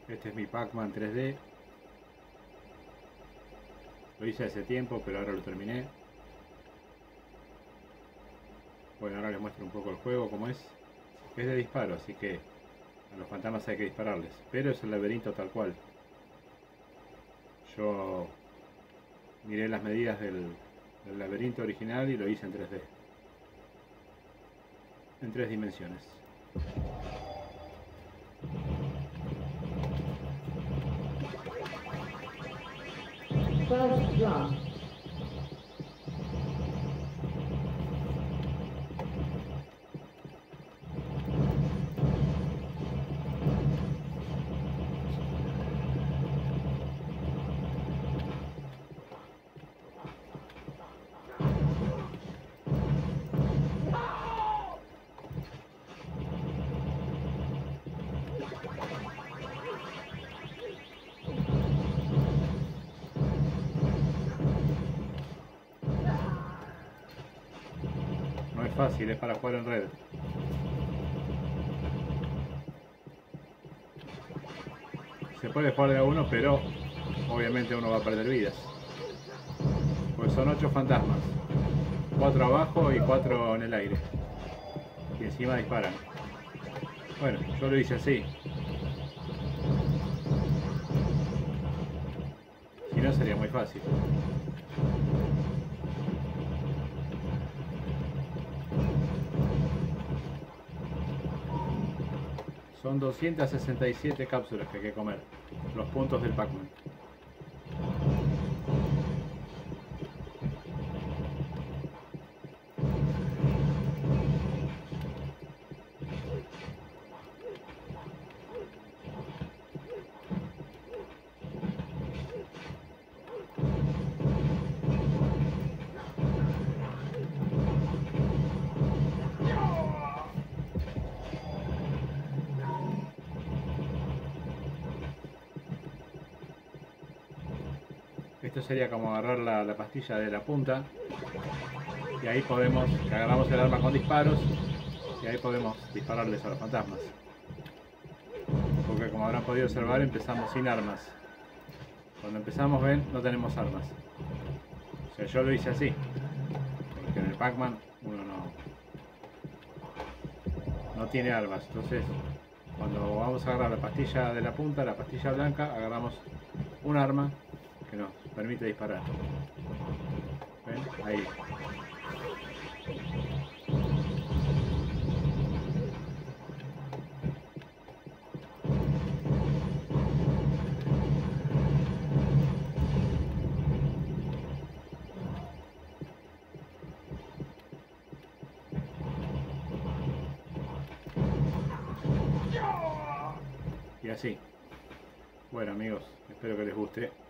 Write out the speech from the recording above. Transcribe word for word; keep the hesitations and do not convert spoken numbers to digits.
Este es mi Pac-Man tres D. Lo hice hace tiempo, pero ahora lo terminé. Bueno, ahora les muestro un poco el juego, cómo es. Es de disparo, así que a los fantasmas hay que dispararles. Pero es el laberinto tal cual. Yo miré las medidas del, del laberinto original y lo hice en tres D. En tres dimensiones. First drum. No es fácil, es para jugar en red. Se puede jugar de a uno, pero obviamente uno va a perder vidas. Pues son ocho fantasmas. Cuatro abajo y cuatro en el aire. Y encima disparan. Bueno, yo lo hice así. Si no sería muy fácil. Son doscientas sesenta y siete cápsulas que hay que comer. Los puntos del Pac-Man. Esto sería como agarrar la, la pastilla de la punta y ahí podemos, que agarramos el arma con disparos y ahí podemos dispararles a los fantasmas. Porque como habrán podido observar, empezamos sin armas. Cuando empezamos, ven, no tenemos armas. O sea, yo lo hice así, porque en el Pac-Man uno no, no tiene armas. Entonces, cuando vamos a agarrar la pastilla de la punta, la pastilla blanca, agarramos un arma que nos permite disparar. ¿Ven? Ahí. Y así. Bueno amigos, espero que les guste.